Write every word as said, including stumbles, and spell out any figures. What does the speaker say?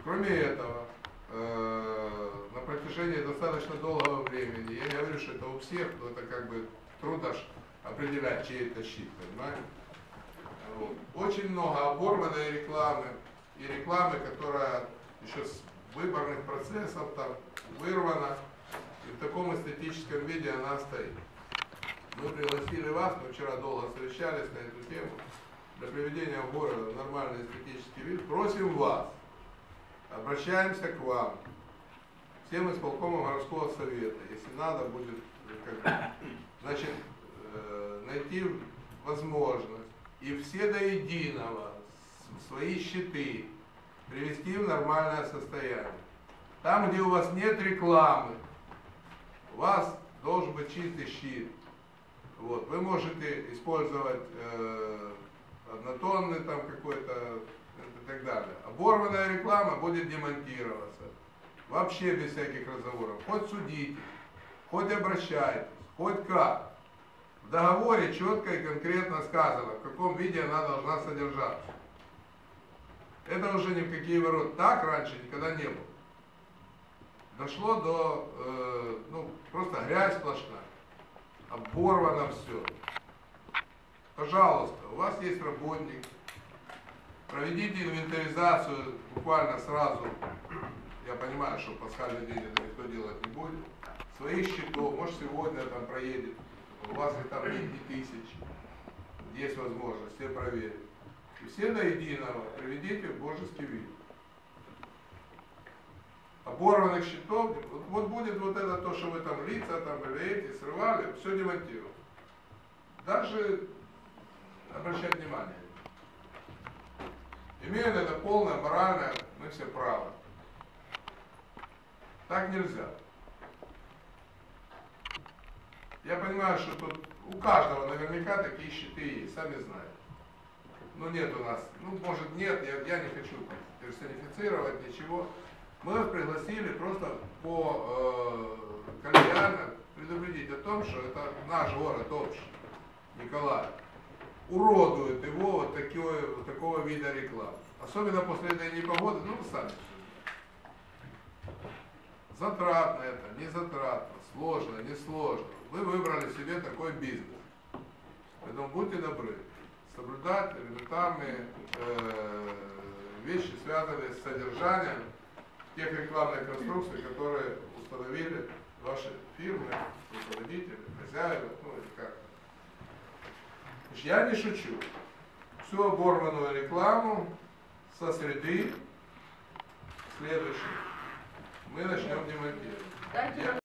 Кроме этого, на протяжении достаточно долгого времени, я не говорю, что это у всех, но это как бы трудно определять, чей это щит, понимаете? Вот. Очень много оборванной рекламы и рекламы, которая еще с выборных процессов там вырвана, и в таком эстетическом виде она стоит. Мы пригласили вас, мы вчера долго совещались на эту тему, для приведения в город в нормальный эстетический вид. Просим вас, обращаемся к вам, всем исполкомам городского совета, если надо будет, как, значит, э, найти возможность и все до единого свои щиты привести в нормальное состояние. Там, где у вас нет рекламы, у вас должен быть чистый щит. Вот. Вы можете использовать э, однотонный там какой-то и так далее. Оборванная реклама будет демонтироваться. Вообще без всяких разговоров. Хоть судите, хоть обращайтесь, хоть как. В договоре четко и конкретно сказано, в каком виде она должна содержаться. Это уже ни в какие ворота. Так раньше никогда не было. Дошло до, э, ну, просто грязь сплошная. Оборвано все. Пожалуйста, у вас есть работник. Проведите инвентаризацию буквально сразу. Я понимаю, что пасхальный день это никто делать не будет. Своих счетов, может сегодня там проедет. У вас и там не тысяч. Есть возможность, все проверить. И все до единого приведите в божеский вид. Оборванных счетов, вот, вот будет вот это то, что вы там лица там или эти срывали, все демонтировать. Даже обращать внимание. Имея это полное, моральное, мы все правы. Так нельзя. Я понимаю, что тут у каждого наверняка такие щиты есть, сами знаете. Но нет у нас, ну может нет, я, я не хочу персонифицировать ничего. Мы вас пригласили просто по э, коллегиально предупредить о том, что это наш город общий, Николаев, уродует его вот, такой, вот такого вида рекламы. Особенно после этой непогоды, ну вы сами. Затратно это, не затратно, сложно, не сложно. Вы выбрали себе такой бизнес. Поэтому будьте добры, соблюдать элементарные э, вещи, связанные с содержанием тех рекламных конструкций, которые установили ваши фирмы, руководители, хозяева, ну или как. Я не шучу. Всю оборванную рекламу со среды следующей мы начнем демонтировать.